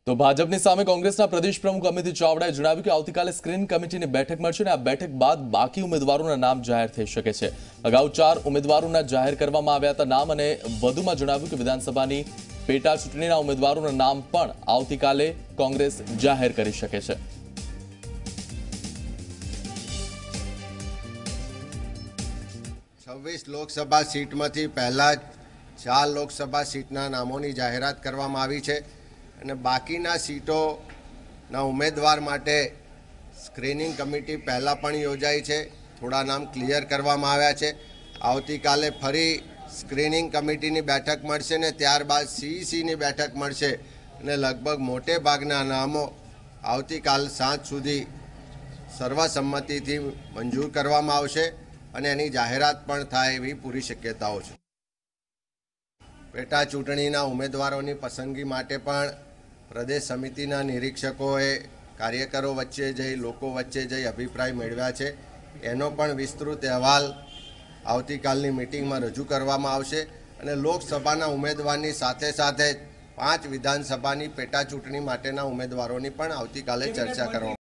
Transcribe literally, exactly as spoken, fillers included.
તો ભાજપની સામે કોંગ્રેસના પ્રદેશ પ્રમુખ અમિત ચાવડાએ જણાવ્યું કે આવતીકાલે સ્ક્રીનિંગ કમિટીની બેઠક મળશે અને આ બેઠક બાદ બાકી ઉમેદવારોના નામ જાહેર થઈ શકે છે। અગાઉ ચાર ઉમેદવારોના જાહેર કરવામાં આવ્યા હતા નામ અને વધુમાં જણાવ્યું કે વિધાનસભાની પેટા ચૂંટણીના ઉમેદવારોના નામ પણ આવતીકાલે કોંગ્રેસ જાહેર કરી શકે છે। છવ્વીસ લોકસભા સીટમાંથી પહેલા ચાર લોકસભા સીટના નામોની જાહેરાત કરવામાં આવી છે અને બાકીના સીટોના ઉમેદવાર માટે સ્ક્રીનિંગ કમિટી પહેલાં પણ યોજાઈ છે। થોડા નામ ક્લિયર કરવામાં આવ્યા છે। આવતીકાલે ફરી સ્ક્રીનિંગ કમિટીની બેઠક મળશે ને ત્યારબાદ સીઈસીની બેઠક મળશે અને લગભગ મોટે ભાગના નામો આવતીકાલ સાંજ સુધી સર્વસંમતિથી મંજૂર કરવામાં આવશે અને એની જાહેરાત પણ થાય એવી પૂરી શક્યતાઓ છે। પેટા ચૂંટણીના ઉમેદવારોની પસંદગી માટે પણ પ્રદેશ સમિતિના નિરીક્ષકોએ કાર્યકરો વચ્ચે જઈ લોકો વચ્ચે જઈ અભિપ્રાય મેળવ્યા છે। એનો પણ વિસ્તૃત અહેવાલ આવતીકાલની મિટિંગમાં રજૂ કરવામાં આવશે અને લોકસભાના ઉમેદવારની સાથે સાથે પાંચ વિધાનસભાની પેટા ચૂંટણી માટેના ઉમેદવારોની પણ આવતીકાલે ચર્ચા કરવામાં